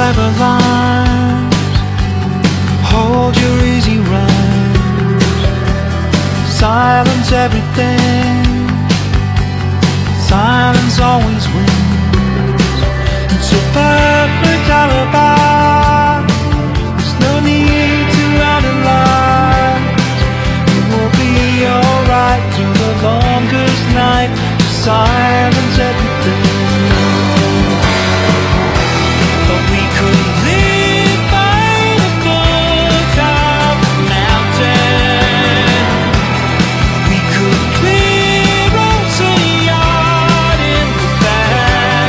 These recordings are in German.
clever lines, hold your easy rhymes, silence everything, silence always wins. It's a perfect alibi, there's no need to analyze. It will be alright through the longest night. Silence everything. But we could live by the foot of the mountain. We could clear us a yard in the back,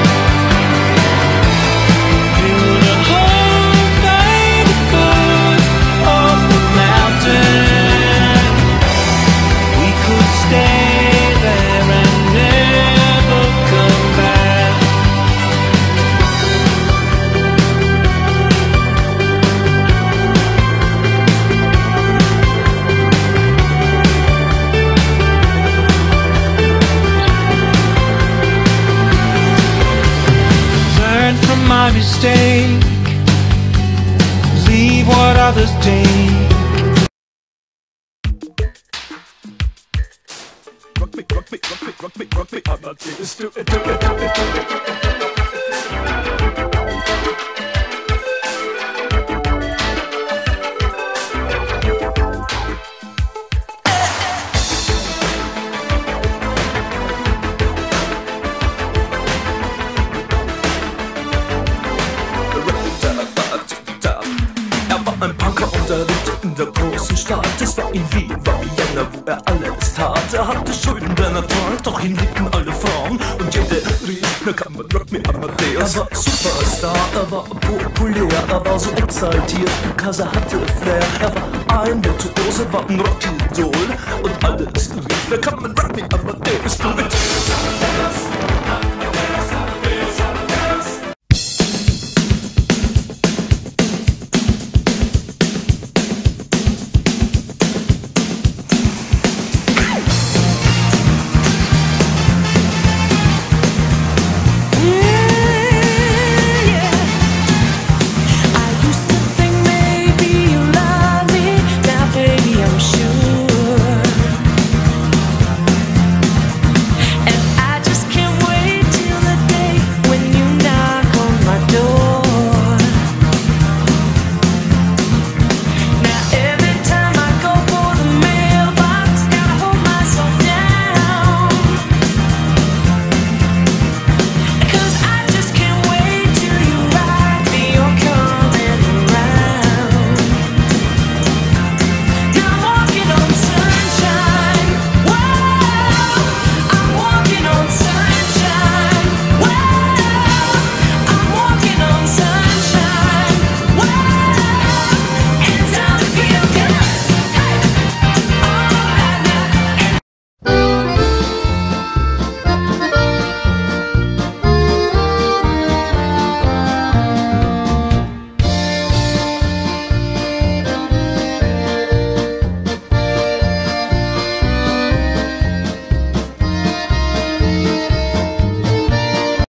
build a home by the foot of the mountain. We could stay there and never come back. Learn from my mistake, leave what others take. Rock me, rock me, rock me, rock me, rock me, I'm not serious, do it, do it, do it, do it. Er war ein Punker und er lebte in der großen Stadt. Es war in Wien, war Vienna, wo er alles tat. Er hatte Schulden, denn er trank, doch ihn liebten alle Frauen. Und jede rief, na kann man Rock me Amadeus. Er war Superstar, er war populär, er war so exaltiert, because er hatte Flair. Er war ein Virtuose, war ein Rockidol. Und alles rief, na kann man Rock me Amadeus. Do it.